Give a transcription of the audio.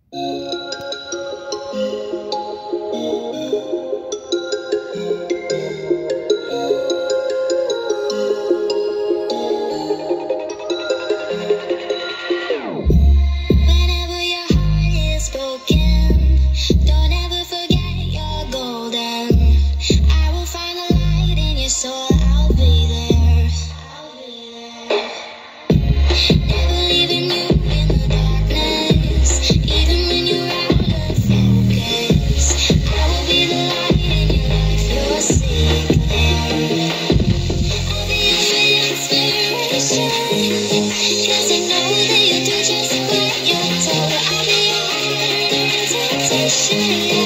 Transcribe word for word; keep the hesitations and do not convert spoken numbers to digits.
Whenever your heart is broken, don't ever forget you're golden. I will find the light in your soul, I'll be there. I'll be there. Never leaving you in the darkness, even when you're out of focus. I will be the light in your life, you're seeking. I'll be your inspiration, 'cause I know that you do just what you're told. I'll be your temptation.